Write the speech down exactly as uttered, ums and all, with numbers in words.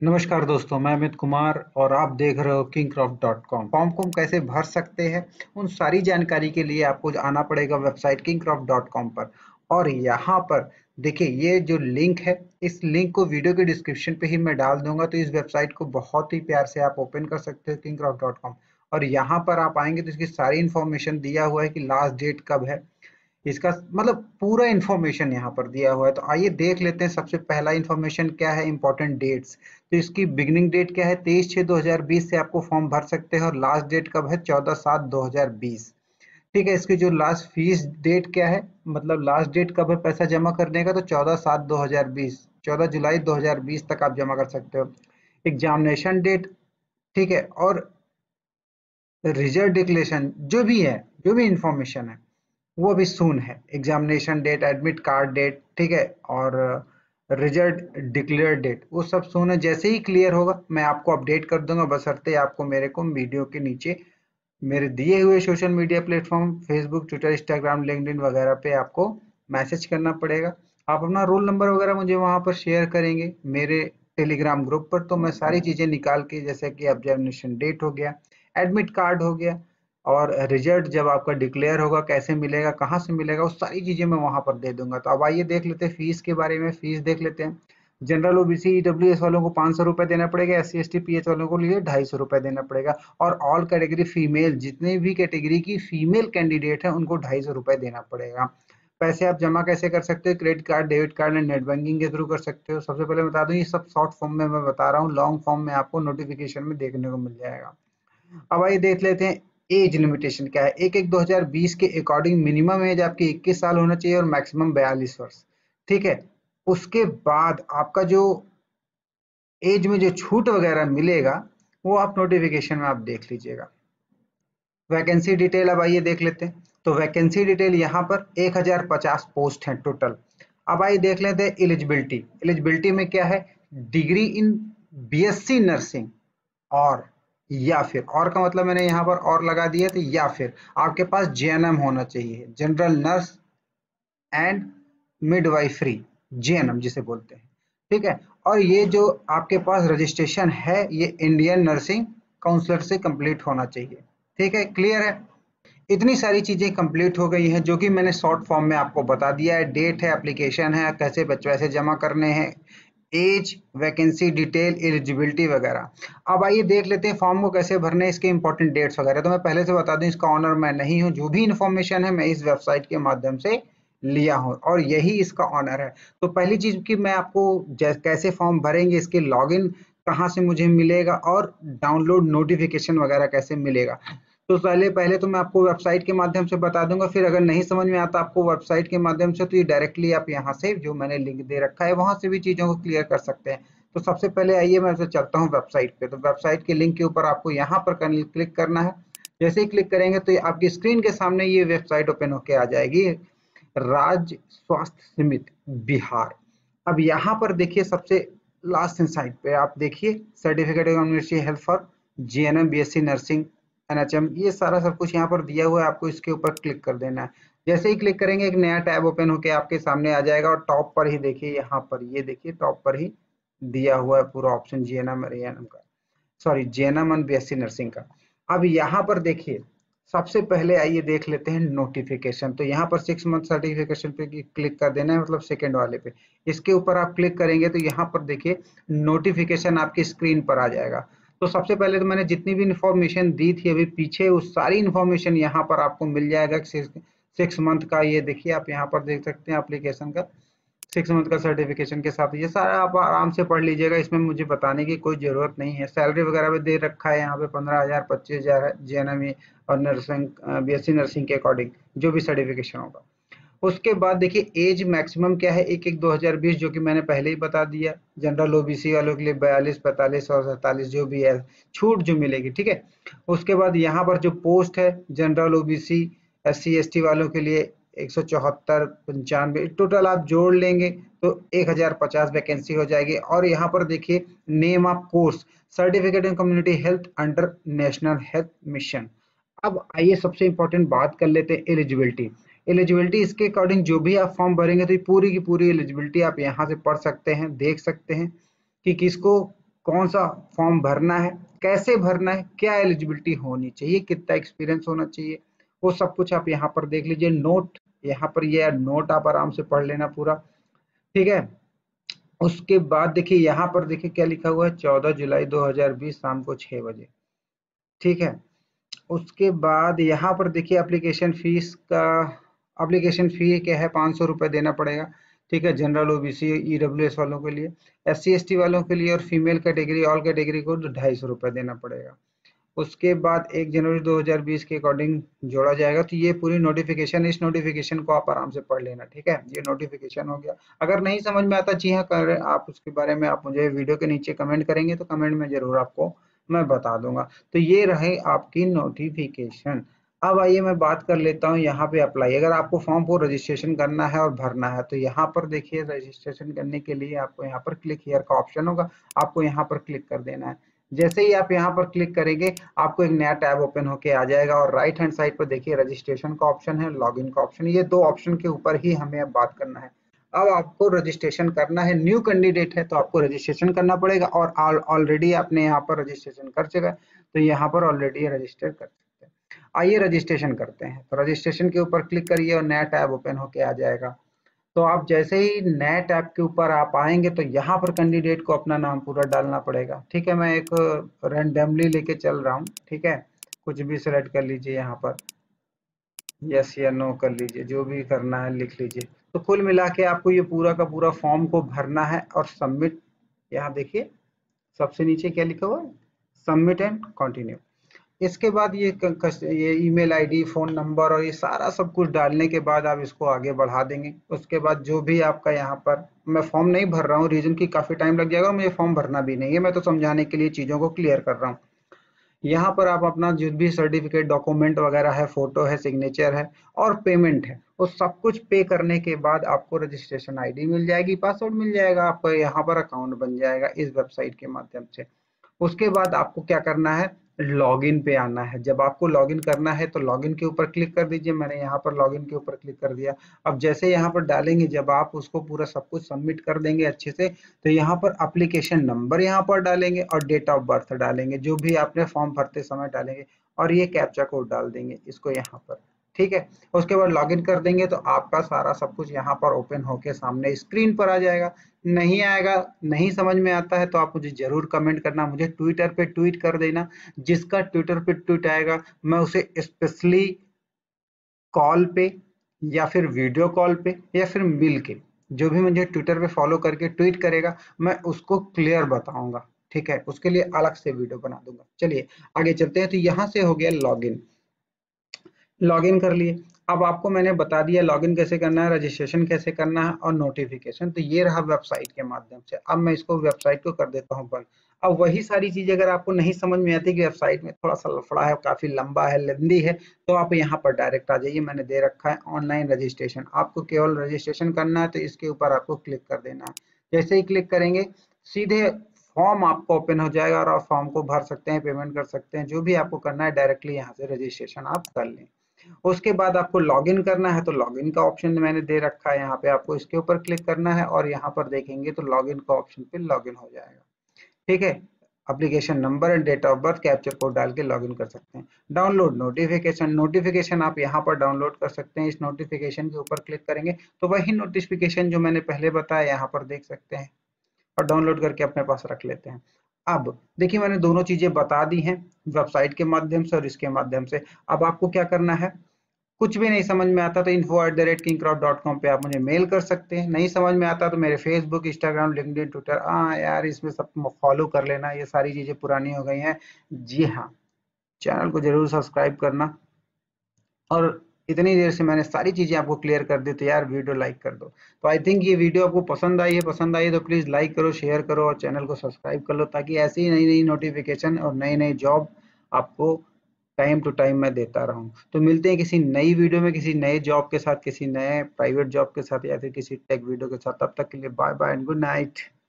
नमस्कार दोस्तों, मैं अमित कुमार और आप देख रहे हो किंगक्रॉफ्ट डॉट कॉम। फॉर्म को हम कैसे भर सकते हैं, उन सारी जानकारी के लिए आपको आना पड़ेगा वेबसाइट किंगक्रॉफ्ट डॉट कॉम पर। और यहाँ पर देखिए, ये जो लिंक है, इस लिंक को वीडियो के डिस्क्रिप्शन पे ही मैं डाल दूंगा, तो इस वेबसाइट को बहुत ही प्यार से आप ओपन कर सकते हो किंगक्रॉफ्ट डॉट कॉम। और यहाँ पर आप आएंगे तो इसकी सारी इन्फॉर्मेशन दिया हुआ है कि लास्ट डेट कब है, इसका मतलब पूरा इन्फॉर्मेशन यहाँ पर दिया हुआ है। तो आइए देख लेते हैं। सबसे पहला इन्फॉर्मेशन क्या है, इंपॉर्टेंट डेट्स। तो इसकी बिगिनिंग डेट क्या है, तेईस छः दो हजार बीस से आपको फॉर्म भर सकते हैं और लास्ट डेट कब है, चौदह सात दो हजार बीस। ठीक है। इसकी जो लास्ट फीस डेट क्या है, मतलब लास्ट डेट कब है पैसा जमा करने का, तो चौदह सात दो हजार बीस, चौदह जुलाई दो हजार बीस तक आप जमा कर सकते हो। एग्जामिनेशन डेट, ठीक है, और रिजल्ट डिक्लेरेशन जो भी है, जो भी इंफॉर्मेशन है वो अभी सून है। Examination date, admit card date, ठीक है, और रिजल्ट डिक्लेयर डेट, वो सब सून है। जैसे ही क्लियर होगा मैं आपको अपडेट कर दूंगा, बशर्ते आपको मेरे को वीडियो के नीचे मेरे दिए हुए social media platform Facebook, Twitter, Instagram, LinkedIn वगैरह पे आपको मैसेज करना पड़ेगा। आप अपना रोल नंबर वगैरह मुझे वहां पर शेयर करेंगे मेरे टेलीग्राम ग्रुप पर, तो मैं सारी चीजें निकाल के, जैसे कि एग्जामिनेशन डेट हो गया, एडमिट कार्ड हो गया, और रिजल्ट जब आपका डिक्लेयर होगा कैसे मिलेगा, कहाँ से मिलेगा, वो सारी चीजें मैं वहां पर दे दूंगा। तो अब आइए देख लेते हैं फीस के बारे में। फीस देख लेते हैं। जनरल ओबीसी ईडब्ल्यूएस वालों को पाँच सौ रुपए देना पड़ेगा, S C S T PH वालों को लिए ढाई सौ रुपए देना पड़ेगा, और ऑल कैटेगरी फीमेल, जितने भी कैटेगरी की फीमेल कैंडिडेट है उनको ढाई सौ रुपए देना पड़ेगा। पैसे आप जमा कैसे कर सकते हो, credit card, debit card and net banking के थ्रू कर सकते हो। सबसे पहले बता दूं, ये सब शॉर्ट फॉर्म में मैं बता रहा हूँ, लॉन्ग फॉर्म में आपको नोटिफिकेशन में देखने को मिल जाएगा। अब आइए देख लेते हैं एज लिमिटेशन क्या है। एक एक दो हजार बीस के अकॉर्डिंग मिनिमम एज आपकी इक्कीस साल होना चाहिए और मैक्सिमम बयालीस वर्ष। ठीक है। उसके बाद आपका जो एज में जो छूट वगैरह मिलेगा वो आप नोटिफिकेशन में आप देख लीजिएगा। वैकेंसी डिटेल अब आइए देख लेते हैं। तो वैकेंसी डिटेल यहाँ पर एक हजार पचास पोस्ट हैं टोटल। अब आइए देख लेते हैं एलिजिबिलिटी। एलिजिबिलिटी में क्या है, डिग्री इन बीएससी नर्सिंग, और या फिर, और का मतलब मैंने यहाँ पर और लगा दिया, तो या फिर आपके पास जेएनएम होना चाहिए, general nurse and midwifery, JNM जिसे बोलते हैं। ठीक है। और ये जो आपके पास रजिस्ट्रेशन है, ये इंडियन नर्सिंग काउंसिलर से कंप्लीट होना चाहिए। ठीक है, क्लियर है। इतनी सारी चीजें कंप्लीट हो गई हैं जो कि मैंने शॉर्ट फॉर्म में आपको बता दिया है। डेट है, एप्लीकेशन है, कैसे बच्चे पैसे जमा करने हैं, एज, वैकेंसी डिटेल, एलिजिबिलिटी वगैरह। अब आइए देख लेते हैं फॉर्म को कैसे भरने हैं, इसके इंपॉर्टेंट डेट्स वगैरह। तो मैं पहले से बता दूं, इसका ऑनर मैं नहीं हूं, जो भी इंफॉर्मेशन है मैं इस वेबसाइट के माध्यम से लिया हूं और यही इसका ऑनर है। तो पहली चीज की मैं आपको कैसे फॉर्म भरेंगे, इसके लॉगिन कहाँ से मुझे मिलेगा और डाउनलोड नोटिफिकेशन वगैरह कैसे मिलेगा, तो पहले पहले तो मैं आपको वेबसाइट के माध्यम से बता दूंगा। फिर अगर नहीं समझ में आता आपको वेबसाइट के माध्यम से, तो ये डायरेक्टली आप यहाँ से जो मैंने लिंक दे रखा है वहां से भी चीजों को क्लियर कर सकते हैं। तो सबसे पहले आइए मैं चलता हूँ वेबसाइट पे। तो वेबसाइट के लिंक के ऊपर आपको यहाँ पर क्लिक करना है। जैसे ही क्लिक करेंगे तो आपकी स्क्रीन के सामने ये वेबसाइट ओपन होके आ जाएगी, राज्य स्वास्थ्य समिति बिहार। अब यहाँ पर देखिए, सबसे लास्ट साइड पे आप देखिए, certificate of university health for GNM BSc nursing NHM, ये सारा सब कुछ यहाँ पर दिया हुआ है। आपको इसके ऊपर क्लिक कर देना है। जैसे ही क्लिक करेंगे एक नया टैब ओपन होके आपके सामने आ जाएगा, और टॉप पर ही देखिए, यहाँ पर ये देखिए टॉप पर ही दिया हुआ है पूरा ऑप्शन जीएनएम और एएनएम का, sorry JNM and BSc nursing का। अब यहाँ पर देखिए, सबसे पहले आइए देख लेते हैं नोटिफिकेशन। तो यहाँ पर सिक्स मंथ सर्टिफिकेशन पे क्लिक कर देना है, मतलब सेकेंड वाले पे। इसके ऊपर आप क्लिक करेंगे तो यहाँ पर देखिए नोटिफिकेशन आपकी स्क्रीन पर आ जाएगा। तो सबसे पहले तो मैंने जितनी भी इंफॉर्मेशन दी थी अभी पीछे, उस सारी इंफॉर्मेशन यहाँ पर आपको मिल जाएगा। सिक्स मंथ का ये देखिए, आप यहाँ पर देख सकते हैं एप्लीकेशन का, सिक्स मंथ का सर्टिफिकेशन के साथ। ये सारा आप आराम से पढ़ लीजिएगा, इसमें मुझे बताने की कोई जरूरत नहीं है। सैलरी वगैरह भी दे रखा है यहाँ पे, पंद्रह हजार पच्चीस हजार है जेएनएम और नर्सिंग बीएससी नर्सिंग के अकॉर्डिंग जो भी सर्टिफिकेशन होगा। उसके बाद देखिए एज मैक्सिमम क्या है, एक एक दो हजार बीस, जो कि मैंने पहले ही बता दिया। जनरल ओबीसी वालों के लिए बयालीस, पैंतालीस और सैंतालीस जो भी है छूट जो मिलेगी। ठीक है। उसके बाद यहाँ पर जो पोस्ट है, general OBC S C S T वालों के लिए एक सौ चौहत्तर, पंचानवे, टोटल आप जोड़ लेंगे तो एक हजार पचास वैकेंसी हो जाएगी। और यहाँ पर देखिए name of course, certificate in community health under national health mission. अब आइए सबसे इंपॉर्टेंट बात कर लेते हैं एलिजिबिलिटी। एलिजिबिलिटी इसके अकॉर्डिंग जो भी आप फॉर्म भरेंगे तो ये पूरी की पूरी एलिजिबिलिटी आप यहाँ से पढ़ सकते हैं, देख सकते हैं कि किसको कौन सा फॉर्म भरना है, कैसे भरना है, क्या एलिजिबिलिटी होनी चाहिए, कितना एक्सपीरियंस होना चाहिए, वो सब कुछ आप यहाँ पर देख लीजिए। नोट यहाँ पर ये नोट आप आराम से पढ़ लेना पूरा, ठीक है। उसके बाद देखिए यहाँ पर देखिए क्या लिखा हुआ है, चौदह जुलाई दो हज़ार बीस शाम को छह बजे, ठीक है। उसके बाद यहाँ पर देखिए एप्लीकेशन फीस का, एप्लीकेशन फी क्या है, पाँच सौ रुपये देना पड़ेगा, ठीक है। जनरल, ओबीसी, ईडब्ल्यूएस वालों के लिए, एस सी एस टी वालों के लिए और फीमेल कैटेगरी, ऑल कैटेगरी को ढाई सौ रुपये देना पड़ेगा। उसके बाद एक जनवरी दो हज़ार बीस के अकॉर्डिंग जोड़ा जाएगा। तो ये पूरी नोटिफिकेशन, इस नोटिफिकेशन को आप आराम से पढ़ लेना, ठीक है। ये नोटिफिकेशन हो गया। अगर नहीं समझ में आता, जी हाँ, कर आप उसके बारे में आप मुझे वीडियो के नीचे कमेंट करेंगे तो कमेंट में जरूर आपको मैं बता दूंगा। तो ये रहे आपकी नोटिफिकेशन। अब आइए मैं बात कर लेता हूँ यहाँ पे अप्लाई। अगर आपको फॉर्म को रजिस्ट्रेशन करना है और भरना है तो यहाँ पर देखिए रजिस्ट्रेशन करने के लिए आपको यहाँ पर क्लिक हियर का ऑप्शन होगा, आपको यहाँ पर क्लिक कर देना है। जैसे ही आप यहाँ पर क्लिक करेंगे आपको एक नया टैब ओपन होके आ जाएगा और राइट हैंड साइड पर देखिए रजिस्ट्रेशन का ऑप्शन है, लॉगिन का ऑप्शन। ये दो ऑप्शन के ऊपर ही हमें अब बात करना है। अब आपको रजिस्ट्रेशन करना है, न्यू कैंडिडेट है तो आपको रजिस्ट्रेशन करना पड़ेगा, और ऑलरेडी आपने यहाँ पर रजिस्ट्रेशन कर चुका है तो यहाँ पर ऑलरेडी रजिस्टर कर सकते हैं। आइए रजिस्ट्रेशन करते हैं। तो रजिस्ट्रेशन के ऊपर क्लिक करिए और नया टैब ओपन होके आ जाएगा। तो आप जैसे ही नए टैब के ऊपर आप आएंगे तो यहाँ पर कैंडिडेट को अपना नाम पूरा डालना पड़ेगा, ठीक है। मैं एक रैंडमली लेके चल रहा हूँ, ठीक है। कुछ भी सिलेक्ट कर लीजिए, यहाँ पर यस या नो कर लीजिए, जो भी करना है लिख लीजिए। तो कुल मिला के आपको ये पूरा का पूरा फॉर्म को भरना है और सबमिट। यहाँ देखिए सबसे नीचे क्या लिखा हुआ है, सबमिट एंड कंटिन्यू। इसके बाद ये ये ईमेल आईडी, फोन नंबर और ये सारा सब कुछ डालने के बाद आप इसको आगे बढ़ा देंगे। उसके बाद जो भी आपका यहाँ पर, मैं फॉर्म नहीं भर रहा हूँ रीजन की काफ़ी टाइम लग जाएगा, मुझे फॉर्म भरना भी नहीं है, मैं तो समझाने के लिए चीज़ों को क्लियर कर रहा हूँ। यहाँ पर आप अपना जो भी सर्टिफिकेट, डॉक्यूमेंट वगैरह है, फोटो है, सिग्नेचर है और पेमेंट है, वो सब कुछ पे करने के बाद आपको रजिस्ट्रेशन आईडी मिल जाएगी, पासवर्ड मिल जाएगा, आपका यहाँ पर अकाउंट बन जाएगा इस वेबसाइट के माध्यम से। उसके बाद आपको क्या करना है, लॉगिन पे आना है। जब आपको लॉगिन करना है तो लॉगिन के ऊपर क्लिक कर दीजिए। मैंने यहाँ पर लॉगिन के ऊपर क्लिक कर दिया। अब जैसे यहाँ पर डालेंगे, जब आप उसको पूरा सब कुछ सबमिट कर देंगे अच्छे से, तो यहाँ पर एप्लीकेशन नंबर यहाँ पर डालेंगे और डेट ऑफ बर्थ डालेंगे, जो भी आपने फॉर्म भरते समय डालेंगे, और ये कैप्चा कोड डाल देंगे इसको यहाँ पर, ठीक है। उसके बाद लॉगिन कर देंगे तो आपका सारा सब कुछ यहाँ पर ओपन होके सामने स्क्रीन पर आ जाएगा। नहीं आएगा, नहीं समझ में आता है तो आप मुझे जरूर कमेंट करना, मुझे ट्विटर पे ट्वीट कर देना। जिसका ट्विटर पे ट्वीट आएगा मैं उसे स्पेशली कॉल पे या फिर वीडियो कॉल पे या फिर मिल के, जो भी मुझे ट्विटर पे फॉलो करके ट्वीट करेगा मैं उसको क्लियर बताऊंगा, ठीक है। उसके लिए अलग से वीडियो बना दूंगा। चलिए आगे चलते हैं। तो यहाँ से हो गया लॉगिन, लॉगिन कर लिए। अब आपको मैंने बता दिया लॉगिन कैसे करना है, रजिस्ट्रेशन कैसे करना है और नोटिफिकेशन। तो ये रहा वेबसाइट के माध्यम से। अब मैं इसको वेबसाइट को कर देता हूँ बंद। अब वही सारी चीज अगर आपको नहीं समझ में आती कि वेबसाइट में थोड़ा सा लफड़ा है, काफी लंबा है, लेंदी है, तो आप यहाँ पर डायरेक्ट आ जाइए। मैंने दे रखा है ऑनलाइन रजिस्ट्रेशन, आपको केवल रजिस्ट्रेशन करना है तो इसके ऊपर आपको क्लिक कर देना है। जैसे ही क्लिक करेंगे सीधे फॉर्म आपको ओपन हो जाएगा और आप फॉर्म को भर सकते हैं, पेमेंट कर सकते हैं, जो भी आपको करना है डायरेक्टली यहाँ से रजिस्ट्रेशन आप कर लें। उसके बाद आपको लॉगिन करना है तो लॉगिन का ऑप्शन मैंने दे रखा है यहाँ पे, आपको इसके ऊपर क्लिक करना है और यहाँ पर देखेंगे तो लॉगिन का ऑप्शन पे लॉगिन हो जाएगा, ठीक है। Application number and date of birth, captcha code डाल के लॉगिन कर सकते हैं। डाउनलोड नोटिफिकेशन, नोटिफिकेशन आप यहाँ पर डाउनलोड कर सकते हैं। इस नोटिफिकेशन के ऊपर क्लिक करेंगे तो वही नोटिफिकेशन जो मैंने पहले बताया यहाँ पर देख सकते हैं और डाउनलोड करके अपने पास रख लेते हैं। अब देखिए मैंने दोनों चीजें बता दी हैं, वेबसाइट के माध्यम से और इसके माध्यम से। अब आपको क्या करना है, कुछ भी नहीं समझ में आता तो info at the rate Kingcroft dot com पे आप मुझे मेल कर सकते हैं। नहीं समझ में आता तो मेरे फेसबुक, इंस्टाग्राम, लिंक्डइन, ट्विटर, हाँ यार इसमें सब फॉलो कर लेना, ये सारी चीजें पुरानी हो गई हैं। जी हाँ, चैनल को जरूर सब्सक्राइब करना। और इतनी देर से मैंने सारी चीजें आपको क्लियर कर दी तो यार वीडियो लाइक कर दो। तो आई थिंक ये वीडियो आपको पसंद आई है, पसंद आई है तो प्लीज लाइक करो, शेयर करो और चैनल को सब्सक्राइब कर लो, ताकि ऐसी ही नई नई नोटिफिकेशन और नई नई जॉब आपको टाइम टू टाइम मैं देता रहूं। तो मिलते हैं किसी नई वीडियो में, किसी नए जॉब के साथ, किसी नए प्राइवेट जॉब के साथ या फिर किसी टेक वीडियो के साथ। तब तक के लिए bye bye and good night.